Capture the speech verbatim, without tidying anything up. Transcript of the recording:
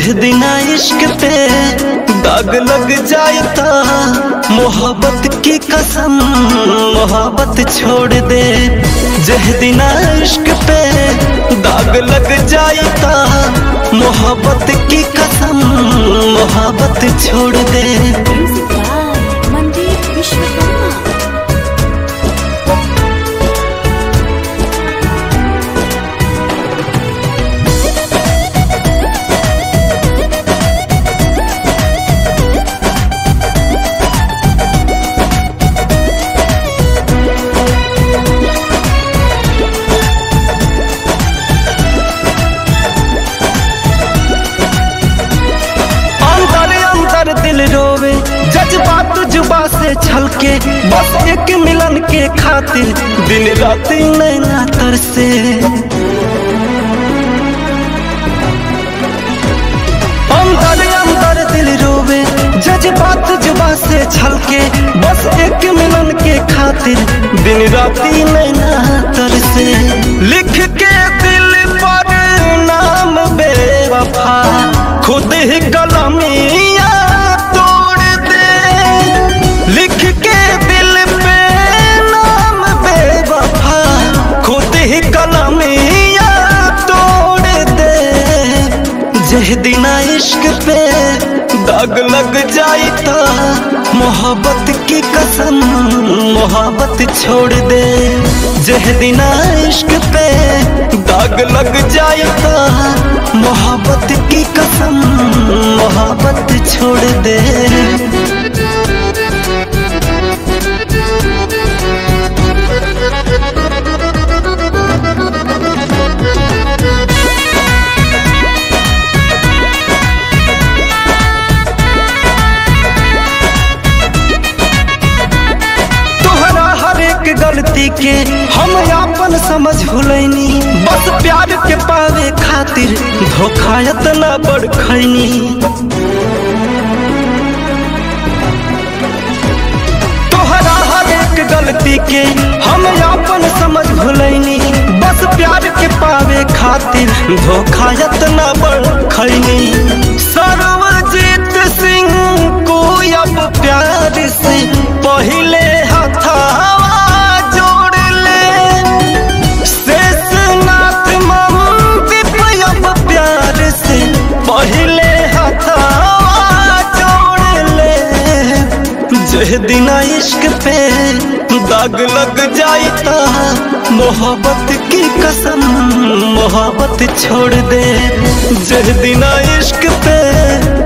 जह दिना इश्क पे दाग लग जाता, मोहब्बत की कसम मोहब्बत छोड़ दे। जह दिना इश्क पे दाग लग जाता, मोहब्बत की कसम मोहब्बत छोड़ दे। दिल रोवे जज्बात जुबा से छलके, बस एक मिलन के खातिर दिन रात नैना तरसे। अंदर अंदर दिल रोवे जज्बात जुबा से छलके, बस एक मिलन के खातिर दिन रात नैना तरसे। लिख के दिल पर नाम बेवफा खुद ही कलमिया लिख के दिल पे नाम बेवफा खुद ही कलमिया तोड़ दे। जह दिना इश्क पे दाग लग जाता, मोहब्बत की कसम मोहब्बत छोड़ दे। जह दिना इश्क पे दाग लग जाता, मोहब्बत की कसम मोहब्बत छोड़ दे। गलती के हम आपन समझ भुलैनी, बस प्यार के पावे खातिर धोखा इतना बड़ खैनी। तोहरा हर एक गलती के हम आपन समझ भुलैनी, बस प्यार के पावे खातिर धोखा इतना बड़ खैनी। सर्वजीत सिंह को अब प्यार से पहले हथा पहले हथवा जोड़ ले। जह दिना इश्क पे दाग लग जाता, मोहब्बत की कसम मोहब्बत छोड़ दे। जह दिना इश्क पे